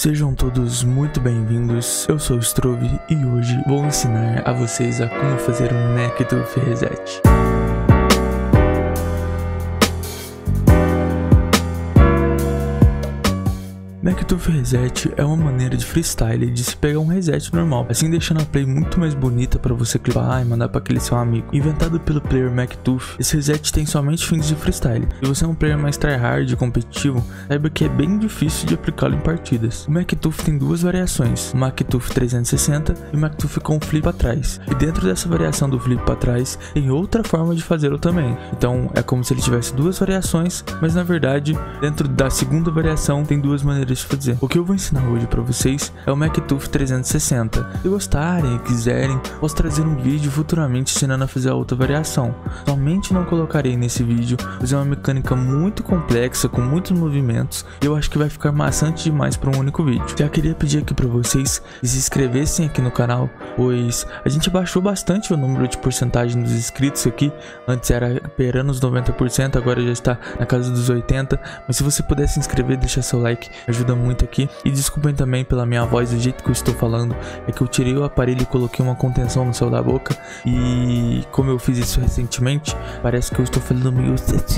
Sejam todos muito bem-vindos, eu sou o Strove e hoje vou ensinar a vocês a como fazer um MacTooth Reset. MacTooth Reset é uma maneira de freestyle de se pegar um reset normal, assim deixando a play muito mais bonita para você clipar e mandar para aquele seu amigo. Inventado pelo player MacTooth, esse reset tem somente fins de freestyle. Se você é um player mais tryhard e competitivo, saiba que é bem difícil de aplicá-lo em partidas. O MacTooth tem duas variações, o MacTooth 360 e o MacTooth com flip para trás. E dentro dessa variação do flip para trás, tem outra forma de fazê-lo também. Então é como se ele tivesse duas variações, mas na verdade, dentro da segunda variação tem duas maneiras de fazer. O que eu vou ensinar hoje para vocês é o MacTooth 360. Se gostarem e quiserem, posso trazer um vídeo futuramente ensinando a fazer a outra variação. Somente não colocarei nesse vídeo, pois é uma mecânica muito complexa, com muitos movimentos, e eu acho que vai ficar maçante demais para um único vídeo. Já queria pedir aqui para vocês que se inscrevessem aqui no canal, pois a gente baixou bastante o número de porcentagem dos inscritos aqui. Antes era beirando os 90%, agora já está na casa dos 80%, mas se você puder se inscrever, deixar seu like, ajuda muito aqui. E desculpem também pela minha voz, do jeito que eu estou falando, é que eu tirei o aparelho e coloquei uma contenção no céu da boca, e como eu fiz isso recentemente, parece que eu estou falando meio...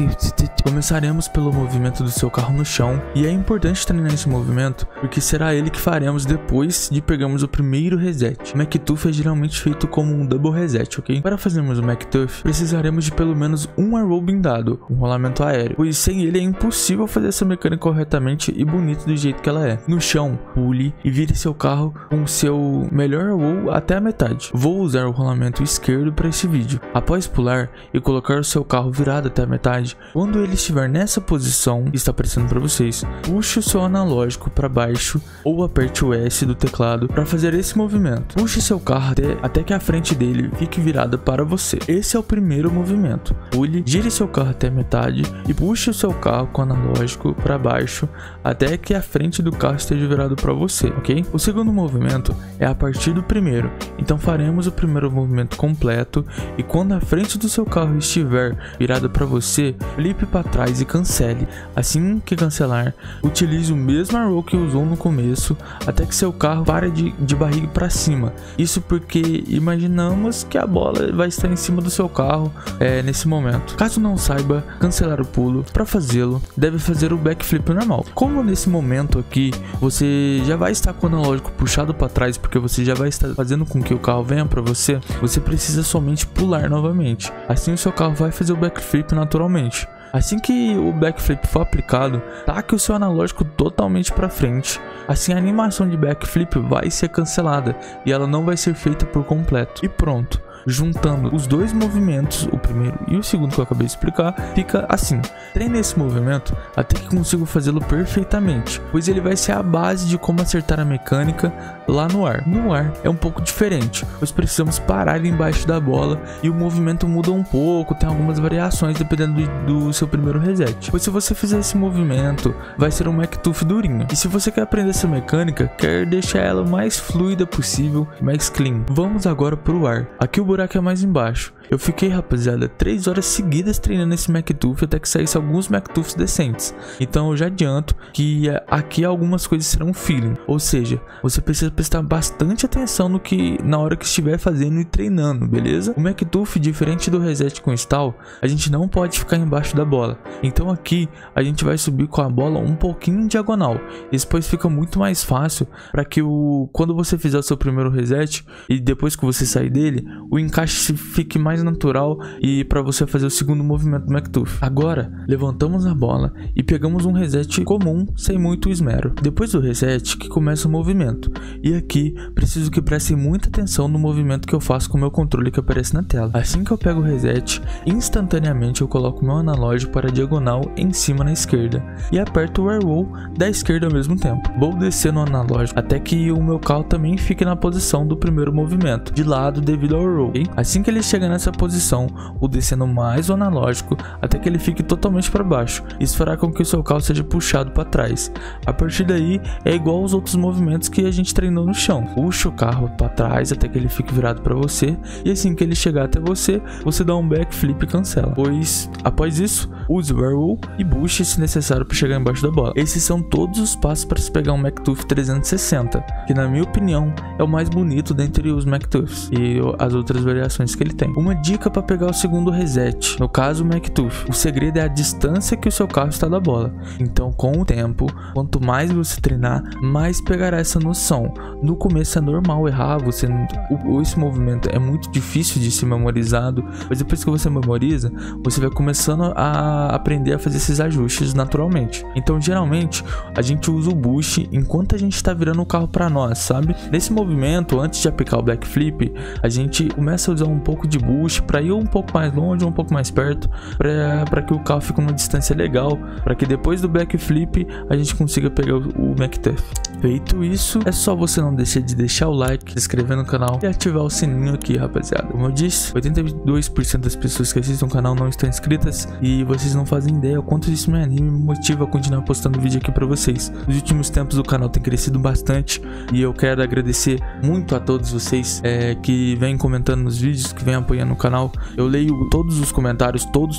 Começaremos pelo movimento do seu carro no chão, e é importante treinar esse movimento, porque será ele que faremos depois de pegarmos o primeiro reset. O MacTooth é geralmente feito como um double reset, ok? Para fazermos o MacTooth, precisaremos de pelo menos um airroll blindado, um rolamento aéreo, pois sem ele é impossível fazer essa mecânica corretamente e bonito do jeito que ela é. No chão, pule e vire seu carro com seu melhor roll até a metade. Vou usar o rolamento esquerdo para esse vídeo. Após pular e colocar o seu carro virado até a metade, quando ele estiver nessa posição que está aparecendo para vocês, puxe o seu analógico para baixo ou aperte o S do teclado para fazer esse movimento. Puxe seu carro até que a frente dele fique virada para você. Esse é o primeiro movimento. Pule, gire seu carro até a metade e puxe o seu carro com o analógico para baixo até que a frente do carro esteja virado para você, ok? O segundo movimento é a partir do primeiro, então faremos o primeiro movimento completo e quando a frente do seu carro estiver virado para você, flipe para trás e cancele. Assim que cancelar, utilize o mesmo arrow que usou no começo até que seu carro pare de barriga para cima. Isso porque imaginamos que a bola vai estar em cima do seu carro nesse momento. Caso não saiba cancelar o pulo, para fazê-lo, deve fazer o backflip normal. Como nesse momento aqui você já vai estar com o analógico puxado para trás, porque você já vai estar fazendo com que o carro venha para você, você precisa somente pular novamente. Assim o seu carro vai fazer o backflip naturalmente. Assim que o backflip for aplicado, taque o seu analógico totalmente para frente. Assim a animação de backflip vai ser cancelada e ela não vai ser feita por completo. E pronto. Juntando os dois movimentos, o primeiro e o segundo que eu acabei de explicar, fica assim. Treine esse movimento até que consiga fazê-lo perfeitamente, pois ele vai ser a base de como acertar a mecânica lá no ar. No ar é um pouco diferente, pois precisamos parar embaixo da bola e o movimento muda um pouco, tem algumas variações dependendo do seu primeiro reset. Pois se você fizer esse movimento, vai ser um MacTooth durinho. E se você quer aprender essa mecânica, quer deixar ela o mais fluida possível e mais clean. Vamos agora para o ar. Aqui o buraco é mais embaixo. Eu fiquei, rapaziada, 3 horas seguidas treinando esse MacTooth até que saísse alguns MacTooths decentes. Então eu já adianto que aqui algumas coisas serão feeling, ou seja, você precisa prestar bastante atenção no que na hora que estiver fazendo e treinando, beleza? O MacTooth, diferente do reset com stall, a gente não pode ficar embaixo da bola. Então aqui a gente vai subir com a bola um pouquinho em diagonal. Isso depois fica muito mais fácil para que quando você fizer o seu primeiro reset e depois que você sair dele, o encaixe fique mais natural e para você fazer o segundo movimento do MacTooth. Agora levantamos a bola e pegamos um reset comum sem muito esmero. Depois do reset que começa o movimento, e aqui preciso que prestem muita atenção no movimento que eu faço com o meu controle que aparece na tela. Assim que eu pego o reset, instantaneamente eu coloco meu analógico para a diagonal em cima na esquerda e aperto o airroll da esquerda ao mesmo tempo. Vou descer no analógico até que o meu carro também fique na posição do primeiro movimento, de lado devido ao airroll. ok? Assim que ele chega nessa posição, o descendo mais o analógico até que ele fique totalmente para baixo. Isso fará com que o seu carro seja puxado para trás. A partir daí é igual aos outros movimentos que a gente treinou no chão. Puxa o carro para trás até que ele fique virado para você, e assim que ele chegar até você, você dá um backflip e cancela. Pois após isso, use o air roll e boost se necessário para chegar embaixo da bola. Esses são todos os passos para se pegar um McTuff 360, que na minha opinião é o mais bonito dentre os McTuffs e as outras variações que ele tem. Uma dica para pegar o segundo reset, no caso o McTuff, o segredo é a distância que o seu carro está da bola. Então com o tempo, quanto mais você treinar, mais pegará essa noção. No começo é normal errar, esse movimento é muito difícil de ser memorizado, mas depois que você memoriza, você vai começando a aprender a fazer esses ajustes naturalmente. Então geralmente a gente usa o boost enquanto a gente está virando o carro para nós, sabe? Nesse movimento, antes de aplicar o backflip, a gente começa a usar um pouco de boost para ir um pouco mais longe, um pouco mais perto, para que o carro fique numa distância legal, para que depois do backflip a gente consiga pegar o McTuff. Feito isso, é só você não deixar de deixar o like, se inscrever no canal e ativar o sininho aqui, rapaziada. Como eu disse, 82% das pessoas que assistem o canal não estão inscritas e vocês não fazem ideia o quanto isso me anima e me motiva a continuar postando vídeo aqui pra vocês. Nos últimos tempos o canal tem crescido bastante e eu quero agradecer muito a todos vocês que vêm comentando nos vídeos, que vêm apoiando o canal. Eu leio todos os comentários, todos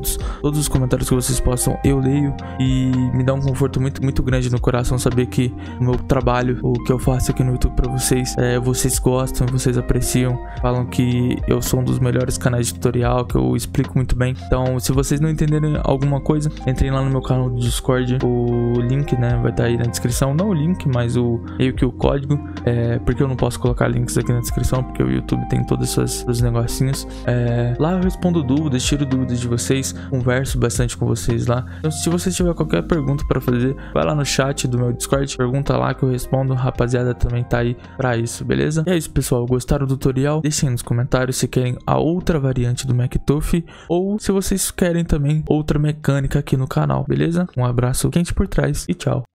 os comentários que vocês postam, eu leio, e me dá um conforto muito grande no coração saber que o meu trabalho, o que eu faço aqui no YouTube pra vocês, vocês gostam, vocês apreciam, falam que eu sou um dos melhores canais de tutorial, que eu explico muito bem. Então se vocês não entenderem alguma coisa, entrem lá no meu canal do Discord, o link, né, vai estar aí na descrição, não o link, mas meio que o código, porque eu não posso colocar links aqui na descrição, porque o YouTube tem todos esses negocinhos. Lá eu respondo dúvidas, tiro dúvidas de vocês, converso bastante com vocês lá. Então se você tiver qualquer pergunta para fazer, vai lá no chat do meu Discord, pergunta lá que eu respondo, rapaziada também tá aí pra isso, beleza? E é isso, pessoal, gostaram do tutorial? Deixem nos comentários se querem a outra variante do McTuff ou se vocês querem também outra mecânica aqui no canal, beleza? Um abraço quente por trás e tchau!